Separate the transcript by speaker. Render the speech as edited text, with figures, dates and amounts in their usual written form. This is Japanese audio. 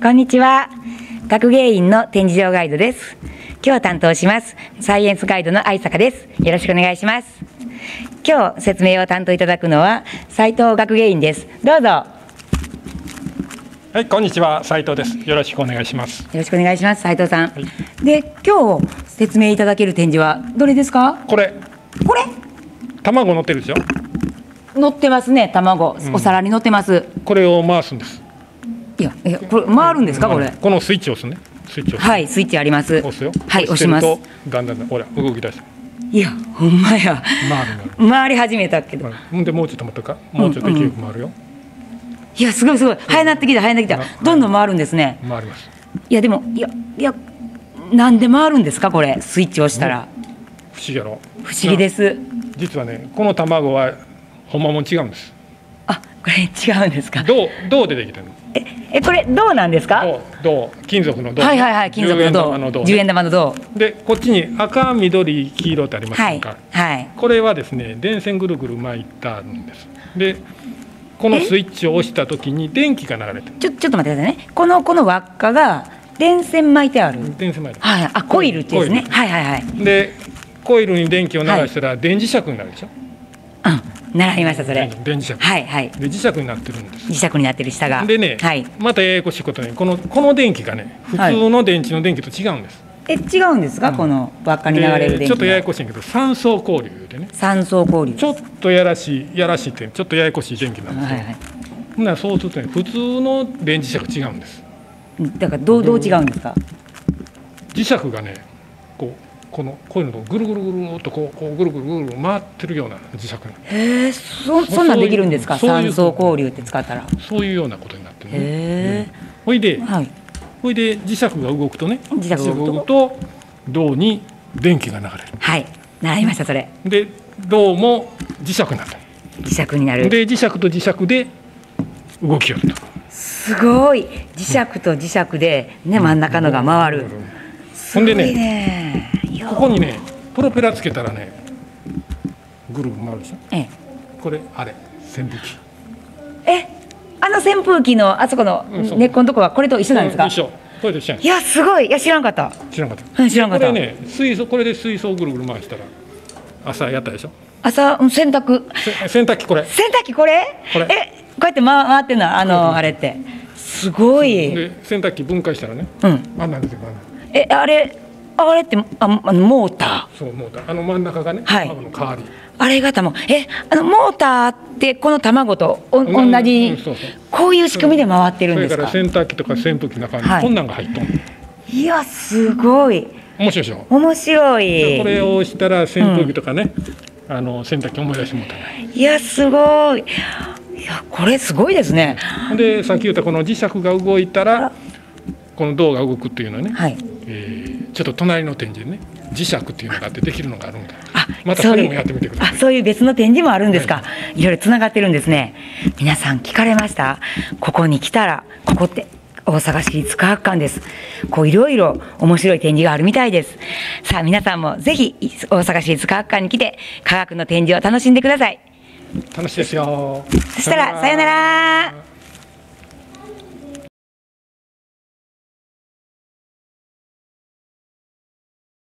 Speaker 1: こんにちは。学芸員の展示場ガイドです。今日担当しますサイエンスガイドの愛坂です。よろしくお願いします。今日説明を担当いただくのは斉藤学芸員です。どうぞ。
Speaker 2: はい、こんにちは、斉藤です。よろしくお願いします。
Speaker 1: よろしくお願いします、斉藤さん。
Speaker 2: はい、
Speaker 1: で、今日説明いただける展示はどれですか？
Speaker 2: これ卵乗ってるでしょ。
Speaker 1: 乗ってますね。卵、お皿に乗ってます。
Speaker 2: これを回すんです。
Speaker 1: いやこれ回るんですか？これ。
Speaker 2: このスイッチを押すね。スイッチを押す。
Speaker 1: はい、スイッチあります。
Speaker 2: 押すよ。
Speaker 1: はい、押します。
Speaker 2: だんだんほら動き出す。
Speaker 1: いや、ほんまや。回り始めたけど。
Speaker 2: でもうちょっと待ったか。もうちょっと勢いよく回るよ。
Speaker 1: いや、すごいすごい。早なってきた早なってきた。どんどん回るんですね。
Speaker 2: 回ります。
Speaker 1: いやでもいやなんで回るんですか？これスイッチを押したら。
Speaker 2: 不思議やろ。
Speaker 1: 不思議です。
Speaker 2: 実はね、この卵はほんまもん違うんです。
Speaker 1: あ、これ違うんですか？
Speaker 2: 銅でできてるの。
Speaker 1: これ銅なんですか？
Speaker 2: 銅、金属の銅。
Speaker 1: はいはいはい、金属の銅。10円玉の銅。
Speaker 2: で、こっちに赤、緑、黄色ってありますか？
Speaker 1: はい。
Speaker 2: これはですね、電線ぐるぐる巻いてあるんです。で、このスイッチを押したときに電気が流れてる。
Speaker 1: ちょっと待ってくださいね。この輪っかが電線巻いてある。
Speaker 2: 電線巻いてある。
Speaker 1: はい。あ、コイルってやつね。はい。
Speaker 2: で、コイルに電気を流したら電磁石になるでしょ。
Speaker 1: 習いましたそれ。
Speaker 2: 電磁石。
Speaker 1: はい。
Speaker 2: で、磁石になってるんです。
Speaker 1: 磁石になってる下が。
Speaker 2: でね、またややこしいことに、この電気がね、普通の電池の電気と違うんです。
Speaker 1: 違うんですか？この輪っかに流れる電気。
Speaker 2: ちょっとややこしいけど、三層交流でね。
Speaker 1: 三層交流。
Speaker 2: ちょっとやらしいってちょっとややこしい電気なんですよ。そうするとね、普通の電磁石が違うんです。
Speaker 1: だからどう違うんですか？
Speaker 2: 磁石がね、こういうのをぐるぐるぐるとこうぐるぐるぐるぐる回ってるような磁石。
Speaker 1: へえ、そんなんできるんですか？三層交流って使ったら。
Speaker 2: そういうようなことになってるね。ほいで磁石が動くとね、磁石が動くと銅に電気が流れる。
Speaker 1: はい、習いましたそれ。
Speaker 2: で、銅も磁石になる。
Speaker 1: 磁石になる。
Speaker 2: で、磁石と磁石で動きよると。
Speaker 1: すごい。磁石と磁石でね、真ん中のが回る。
Speaker 2: ほんでね、ここにね、プロペラつけたらね、ぐるぐる回るでしょ。これあれ扇風機。
Speaker 1: あの扇風機のあそこの根っこのとこはこれと一緒なんですか？
Speaker 2: 一緒。これと一緒やん。
Speaker 1: いや、すごい。いや、知らんかった。
Speaker 2: これね、これで水槽をぐるぐる回したら朝やったでしょ。
Speaker 1: 朝洗濯機これ。洗濯機これ？こうやって回ってんのあれって。すごい。
Speaker 2: で、洗濯機分解したらね、あんなん出てくる。
Speaker 1: あれってモーター。
Speaker 2: そう、モーター。真ん中がね、卵の代わり。
Speaker 1: あれがモーターってこの卵と同じこういう仕組みで回ってるんですか？
Speaker 2: それから洗濯機とか扇風機の中にこんなんが入っとんの。い
Speaker 1: や、すごい。
Speaker 2: 面白いでしょ。
Speaker 1: 面白い。
Speaker 2: これを押したら扇風機とかね、洗濯機思い出してもらったね。
Speaker 1: いや、すごい。いや、これすごいですね。
Speaker 2: で、さっき言ったこの磁石が動いたらこの銅が動くっていうのはね、ちょっと隣の展示でね、磁石っていうのがあってできるのがあるんだ。またそれもやってみてください。
Speaker 1: そういう別の展示もあるんですか？いろいろつながってるんですね。皆さん聞かれました？ここに来たら、ここって大阪市立科学館です。いろいろ面白い展示があるみたいです。さあ、皆さんもぜひ大阪市立科学館に来て科学の展示を楽しんでください。
Speaker 2: 楽しいですよ。
Speaker 1: そしたらさよなら。